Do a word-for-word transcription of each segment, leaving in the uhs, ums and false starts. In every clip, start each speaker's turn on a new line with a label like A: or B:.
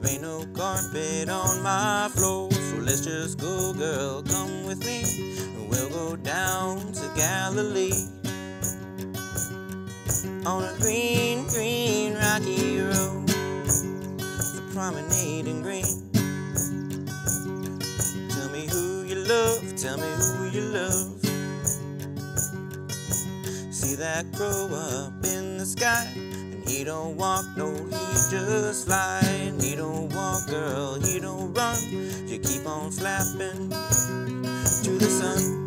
A: There ain't no carpet on my floor, so let's just go, girl, come with me, and we'll go down to Galilee. On a green, green, rocky road, the promenade in green. Tell me who you love, tell me who you love. See that crow up in the sky, and he don't walk, no, he just fly. And he don't walk, girl, he don't run, you keep on flapping to the sun.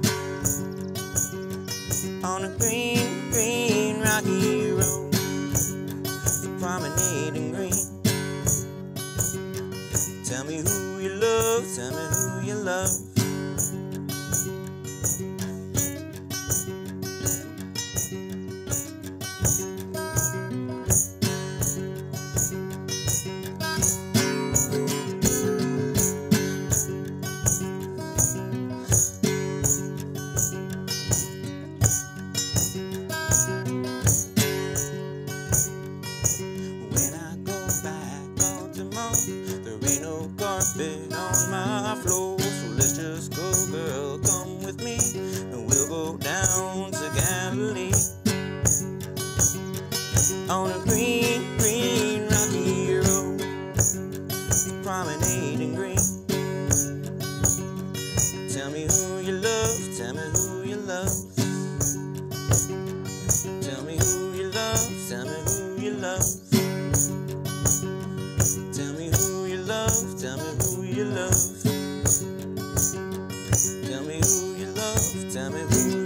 A: On a green, green, rocky road, the promenade in green. Tell me who you love, tell me who you love. There ain't no carpet on my floor, so let's just go, girl, come with me, and we'll go down to Galilee. On a green, green, rocky road, promenade in green. Tell me who you love, tell me who you love. Tell me who you love, tell me who you love. Tell me who you love, tell me who you love. Tell me who you love, tell me who you love.